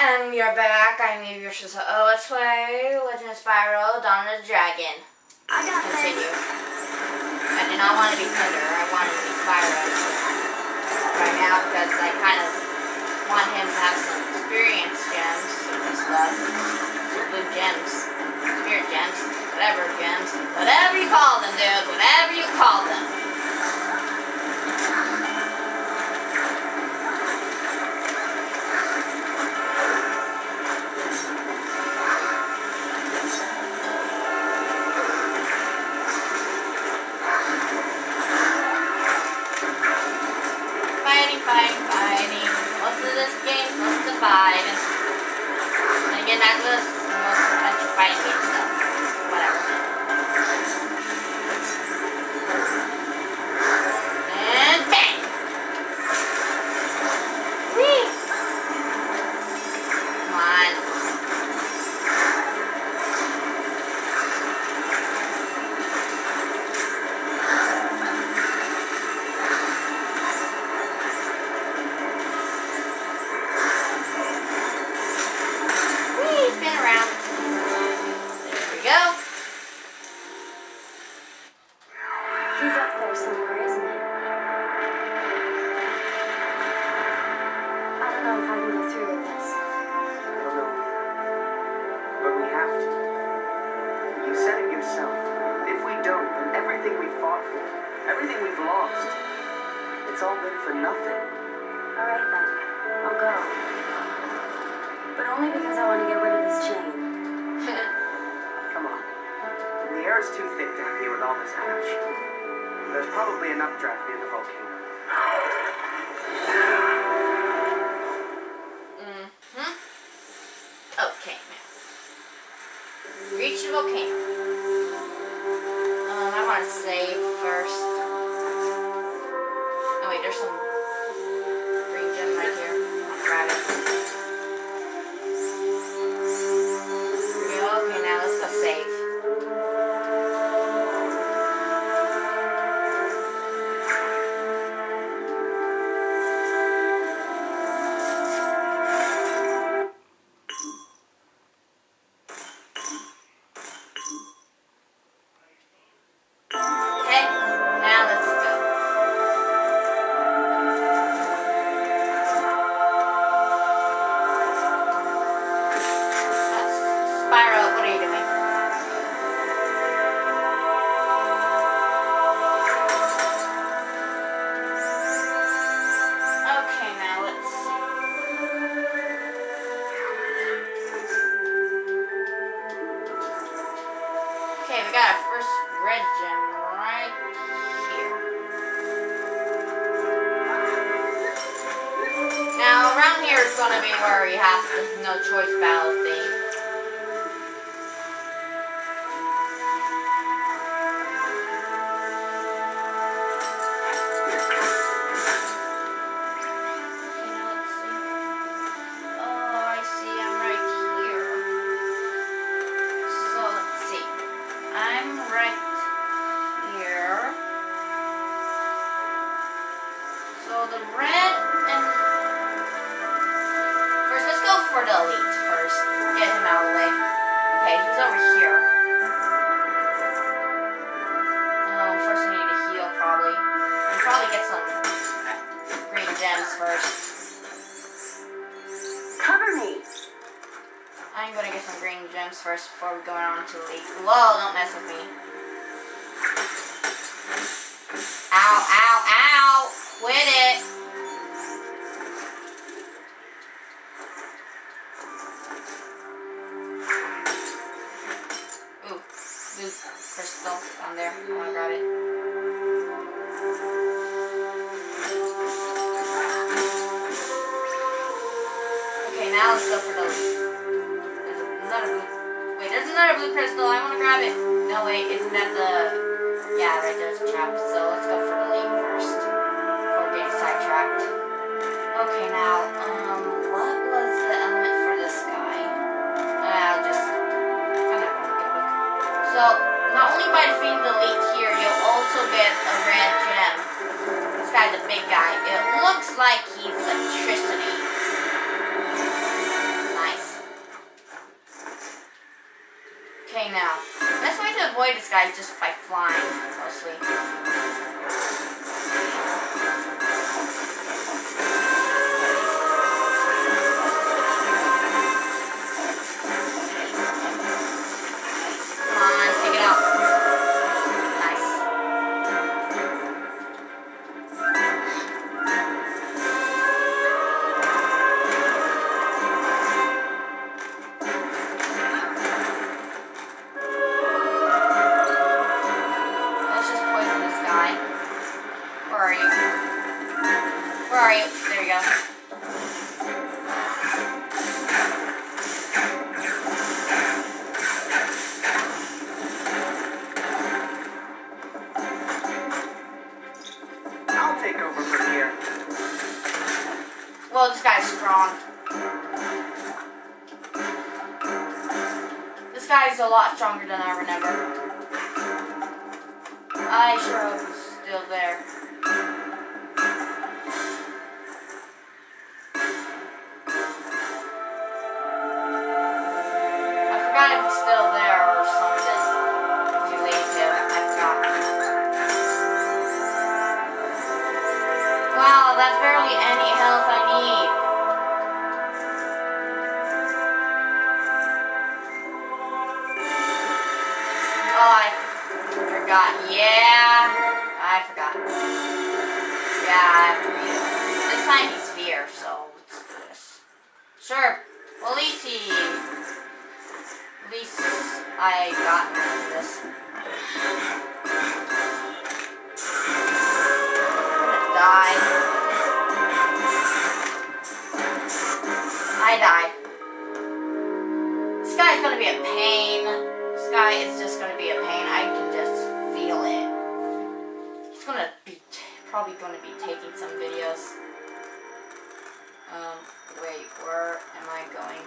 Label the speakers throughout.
Speaker 1: And we are back. I'm EeveeVSHo-Oh. Let's play Legend of Spyro, Dawn of the Dragon. Let's continue. I did not want to be Thunder. I wanted to be Spyro right now because I kind of want him to have some experience gems and stuff. Some blue gems. Spirit gems. Whatever you call them, dude. Whatever you call them. Fighting. Most of this game is most of fighting. And again, that was most adventure fighting game stuff. Whatever. And bang! Whee! Come on.
Speaker 2: He's up there somewhere, isn't he? I don't know if I can go through with this.
Speaker 3: I don't know either. But we have to. You said it yourself. If we don't, then everything we fought for, everything we've lost, it's all been for nothing.
Speaker 2: Alright then. I'll go. But only because I want to get rid of this chain.
Speaker 3: Come on. The air is too thick down here with all this ash. There's probably an updraft near the volcano.
Speaker 1: Okay, now. Reach the volcano. I want to save first. Oh wait, there's some green gem right here. I want to grab it. Here we go. Okay, now let's go save. Spyro, what are you doing? Okay, now let's see. Okay, we got our first red gem right here. Now, around here is going to be where you have the no choice battle thing. The red and first, let's go for the elite first. Get him out of the way. Okay, he's over here. First we need to heal probably. And probably get some green gems first.
Speaker 2: Cover me.
Speaker 1: I'm gonna get some green gems first before we go on to elite. Whoa, don't mess with me. Ow, ow, ow! Quit it! Ooh, blue crystal down there. I wanna grab it. Okay, now let's go for those. There's another blue. Wait, there's another blue crystal. I wanna grab it. No, wait, isn't that the... Yeah, right there's a trap. So let's go for the lead first. Before getting sidetracked. Okay, now, what was the element for this guy? I'm not gonna get a look. So, not only by defeating the elite here, you'll also get a red gem. This guy's a big guy. It looks like he's electricity. destroy this guy just by flying, mostly. Come on, pick it up. Nice. Let's just poison this guy. Where are you? Where are you? There you go.
Speaker 3: I'll take over from here.
Speaker 1: Well, this guy's strong. This guy's a lot stronger than I remember. I sure hope he's still there. I forgot if he's still there or something. If you leave him, I forgot. Wow, that's barely any health I need. Oh, I forgot. Yeah, I forgot. Yeah, I have to read it. This time he's fear, so let's do this. Sure. Well, at least I got this. Die. I died. This guy's gonna be a pain. This guy is just gonna be a pain. I can just feel it. He's gonna be probably gonna be taking some videos. Wait, where am I going?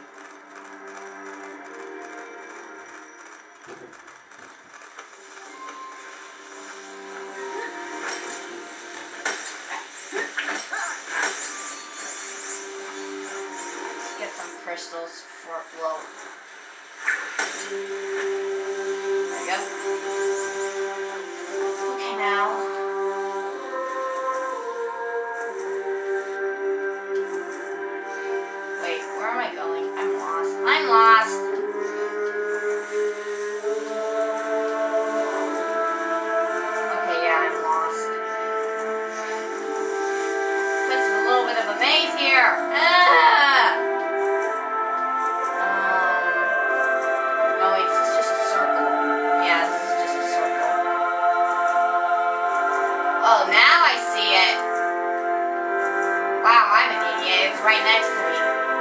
Speaker 1: Get some crystals for a blow. There we go. Okay, now. Wait, where am I going? I'm lost. I'm lost! Okay, yeah, I'm lost. It's a little bit of a maze here. Ah! No, wait, this is just a circle. Yeah, this is just a circle. Oh, now I see it. Wow, I'm an idiot. It's right next to me.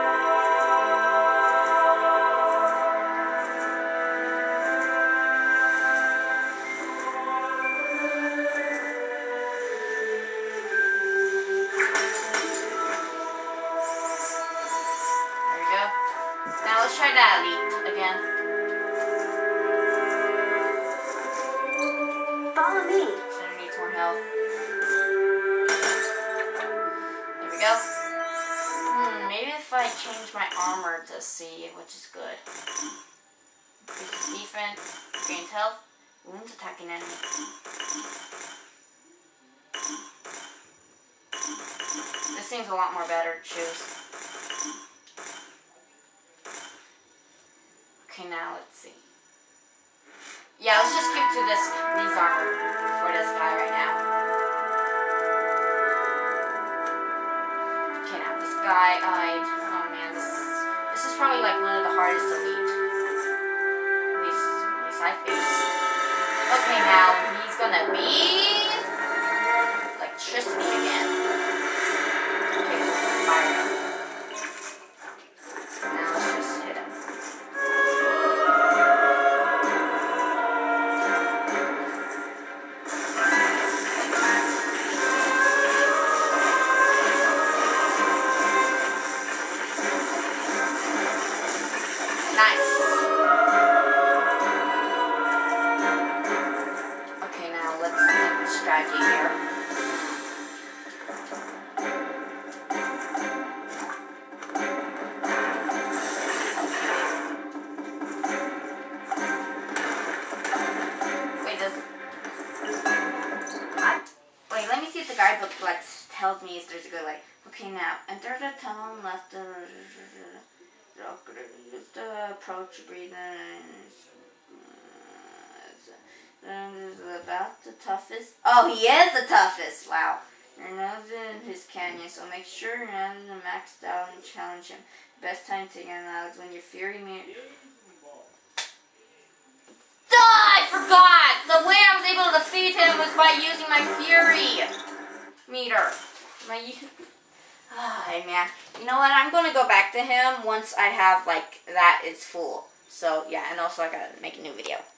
Speaker 1: There we go. Now let's try that elite again.
Speaker 2: Follow me.
Speaker 1: Center needs more health. There we go. Maybe if I change my armor to see which is good. Increases defense, gains health, wounds attacking enemy. This seems a lot more better to choose. Okay, now let's see. Yeah, let's just keep to these armor for this guy right now. Okay, now this guy, oh man, this is probably like one of the hardest to beat. At least I think. Okay, now he's gonna be electricity again. Okay, Spyro. Now let's just hit him. Nice. Okay, now let's think of strategy here. tells me is there's a good light. Okay, now enter the tunnel and left the use the approach breathing. Then is about the toughest. Oh, he is the toughest. Wow. Your nose in his canyon, so make sure your nose is maxed out and challenge him. Best time to get out is when your fury meter. I forgot! The way I was able to defeat him was by using my fury meter. Hey man, you know what? I'm gonna go back to him once I have like that is full. So yeah, and also I gotta make a new video.